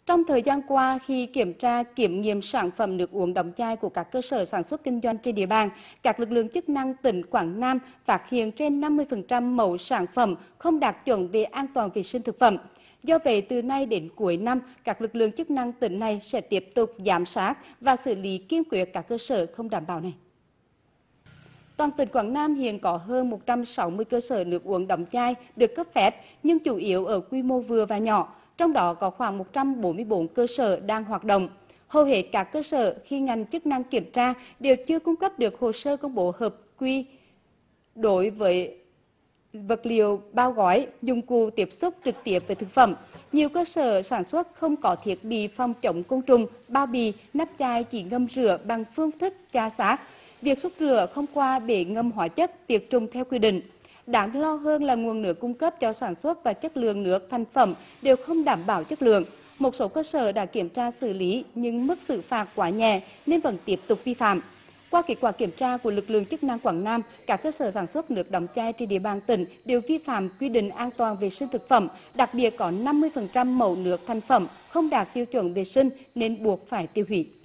Trong thời gian qua, khi kiểm tra kiểm nghiệm sản phẩm nước uống đóng chai của các cơ sở sản xuất kinh doanh trên địa bàn, các lực lượng chức năng tỉnh Quảng Nam phát hiện trên 50% mẫu sản phẩm không đạt chuẩn về an toàn vệ sinh thực phẩm. Do vậy, từ nay đến cuối năm, các lực lượng chức năng tỉnh này sẽ tiếp tục giám sát và xử lý kiên quyết các cơ sở không đảm bảo này. Toàn tỉnh Quảng Nam hiện có hơn 160 cơ sở nước uống đóng chai được cấp phép, nhưng chủ yếu ở quy mô vừa và nhỏ, trong đó có khoảng 144 cơ sở đang hoạt động. Hầu hết các cơ sở khi ngành chức năng kiểm tra đều chưa cung cấp được hồ sơ công bố hợp quy đối với vật liệu bao gói, dụng cụ tiếp xúc trực tiếp với thực phẩm. Nhiều cơ sở sản xuất không có thiết bị phòng chống côn trùng, bao bì, nắp chai chỉ ngâm rửa bằng phương thức tra sát. Việc xúc rửa không qua bể ngâm hóa chất, tiệt trùng theo quy định. Đáng lo hơn là nguồn nước cung cấp cho sản xuất và chất lượng nước thành phẩm đều không đảm bảo chất lượng. Một số cơ sở đã kiểm tra xử lý nhưng mức xử phạt quá nhẹ nên vẫn tiếp tục vi phạm. Qua kết quả kiểm tra của lực lượng chức năng Quảng Nam, các cơ sở sản xuất nước đóng chai trên địa bàn tỉnh đều vi phạm quy định an toàn vệ sinh thực phẩm, đặc biệt có 50% mẫu nước thành phẩm không đạt tiêu chuẩn vệ sinh nên buộc phải tiêu hủy.